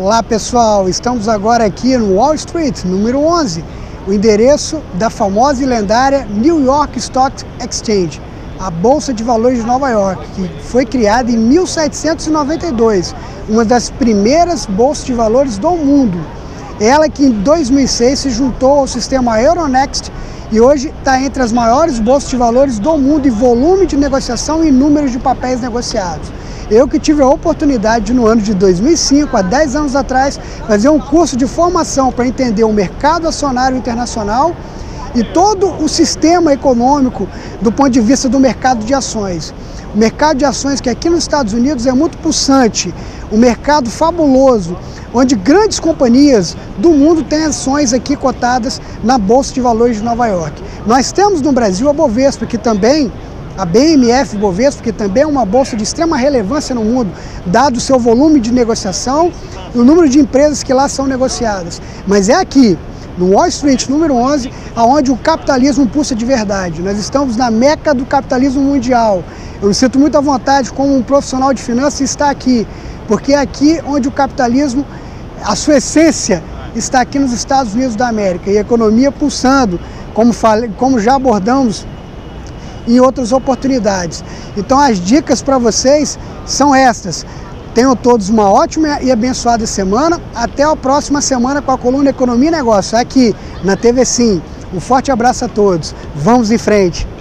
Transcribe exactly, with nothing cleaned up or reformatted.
Olá pessoal, estamos agora aqui no Wall Street, número onze, o endereço da famosa e lendária New York Stock Exchange, a Bolsa de Valores de Nova York, que foi criada em mil setecentos e noventa e dois, uma das primeiras bolsas de valores do mundo. Ela que em dois mil e seis se juntou ao sistema Euronext e hoje está entre as maiores bolsas de valores do mundo em volume de negociação e número de papéis negociados. Eu que tive a oportunidade no ano de dois mil e cinco, há dez anos atrás, fazer um curso de formação para entender o mercado acionário internacional e todo o sistema econômico do ponto de vista do mercado de ações. O mercado de ações que aqui nos Estados Unidos é muito pulsante, um mercado fabuloso, onde grandes companhias do mundo têm ações aqui cotadas na Bolsa de Valores de Nova York. Nós temos no Brasil a Bovespa, que também a B M F Bovespa, que também é uma bolsa de extrema relevância no mundo, dado o seu volume de negociação e o número de empresas que lá são negociadas. Mas é aqui, no Wall Street, número onze, onde o capitalismo pulsa de verdade. Nós estamos na meca do capitalismo mundial. Eu me sinto muito à vontade como um profissional de finanças estar aqui, porque é aqui onde o capitalismo, a sua essência, está aqui nos Estados Unidos da América, e a economia pulsando, como, falei, como já abordamos em outras oportunidades. Então as dicas para vocês são estas. Tenham todos uma ótima e abençoada semana. Até a próxima semana com a coluna Economia e Negócio, aqui na T V Sim. Um forte abraço a todos. Vamos em frente.